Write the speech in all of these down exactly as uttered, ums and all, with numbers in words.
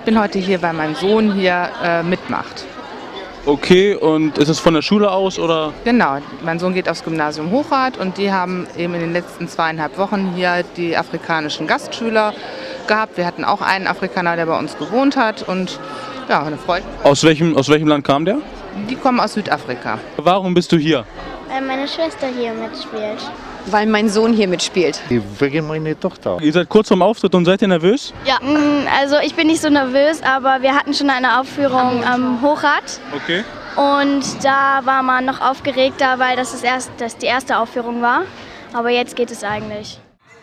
bin heute hier, weil mein Sohn hier äh, mitmacht. Okay, und ist es von der Schule aus oder? Genau, mein Sohn geht aufs Gymnasium Hochrath und die haben eben in den letzten zweieinhalb Wochen hier die afrikanischen Gastschüler gehabt. Wir hatten auch einen Afrikaner, der bei uns gewohnt hat und ja, eine Freude. Aus welchem, aus welchem Land kam der? Die kommen aus Südafrika. Warum bist du hier? Weil meine Schwester hier mitspielt. Weil mein Sohn hier mitspielt. Wegen meiner Tochter. Ihr seid kurz vorm Auftritt und seid ihr nervös? Ja, also ich bin nicht so nervös, aber wir hatten schon eine Aufführung am Hochrath. Okay. Und da war man noch aufgeregter, weil das, das, erst, das die erste Aufführung war. Aber jetzt geht es eigentlich.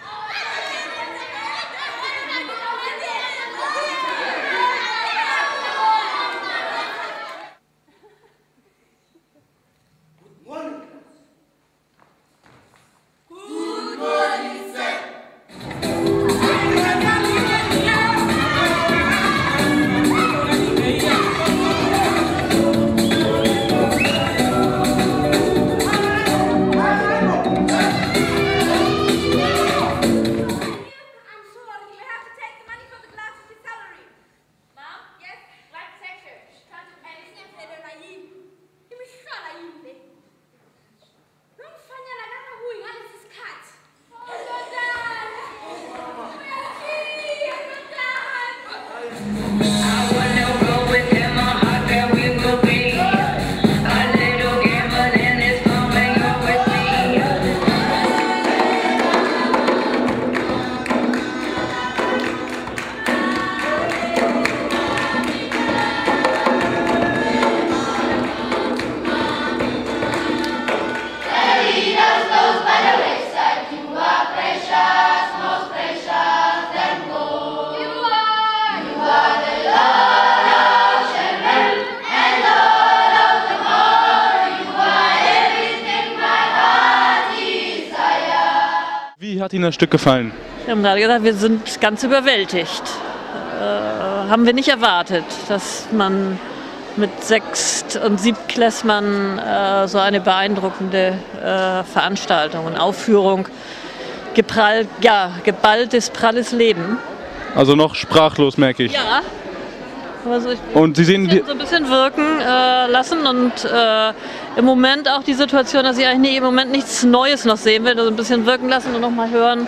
Wie hat Ihnen das Stück gefallen? Wir haben gerade gesagt, wir sind ganz überwältigt. Äh, haben wir nicht erwartet, dass man mit Sechst- und Siebtklässlern äh, so eine beeindruckende äh, Veranstaltung und Aufführung, geprall, ja, geballtes, pralles Leben. Also noch sprachlos, merke ich. Ja. Also ich Und Sie sehen die so ein bisschen wirken äh, lassen und äh, im Moment auch die Situation, dass ich eigentlich nicht, im Moment nichts Neues noch sehen will, also ein bisschen wirken lassen und noch mal hören,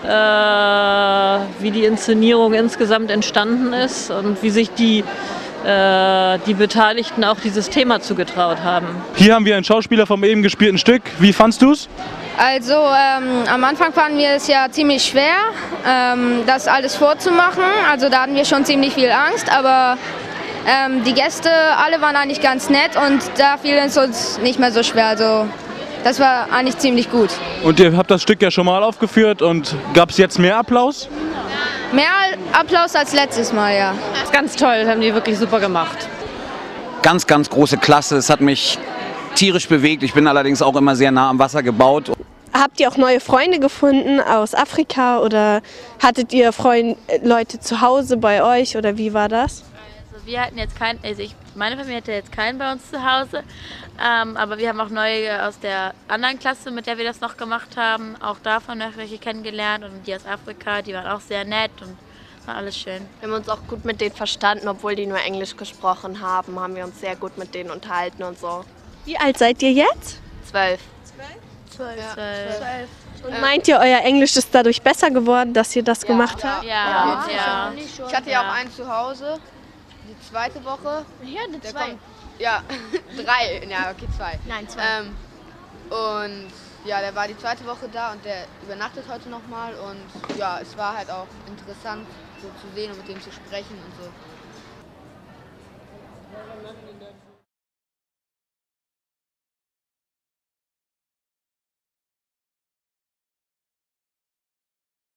äh, wie die Inszenierung insgesamt entstanden ist und wie sich die, äh, die Beteiligten auch dieses Thema zugetraut haben. Hier haben wir einen Schauspieler vom eben gespielten Stück. Wie fandst du's? Also ähm, am Anfang fanden wir es ja ziemlich schwer, ähm, das alles vorzumachen. Also da hatten wir schon ziemlich viel Angst, aber ähm, die Gäste, alle waren eigentlich ganz nett und da fiel es uns nicht mehr so schwer. Also das war eigentlich ziemlich gut. Und ihr habt das Stück ja schon mal aufgeführt und gab es jetzt mehr Applaus? Mehr Applaus als letztes Mal, ja. Das ist ganz toll, das haben die wirklich super gemacht. Ganz, ganz große Klasse. Es hat mich tierisch bewegt. Ich bin allerdings auch immer sehr nah am Wasser gebaut. Habt ihr auch neue Freunde gefunden aus Afrika oder hattet ihr Freund, Leute zu Hause bei euch oder wie war das? Also wir hatten jetzt keinen, also ich, meine Familie hatte jetzt keinen bei uns zu Hause, ähm, aber wir haben auch neue aus der anderen Klasse, mit der wir das noch gemacht haben, auch davon noch welche kennengelernt und die aus Afrika, die waren auch sehr nett und war alles schön. Wir haben uns auch gut mit denen verstanden, obwohl die nur Englisch gesprochen haben, haben wir uns sehr gut mit denen unterhalten und so. Wie alt seid ihr jetzt? Zwölf. Zwölf. Ja. Zwölf. Und meint ihr, euer Englisch ist dadurch besser geworden, dass ihr das ja, gemacht habt? Ja, ja. ja. Ich hatte ja auch einen zu Hause, die zweite Woche. Ja, eine Der zwei. kommt, ja, drei, ja, okay, zwei. Nein, zwei. Ähm, und ja, der war die zweite Woche da und der übernachtet heute nochmal und ja, es war halt auch interessant so zu sehen und mit dem zu sprechen und so.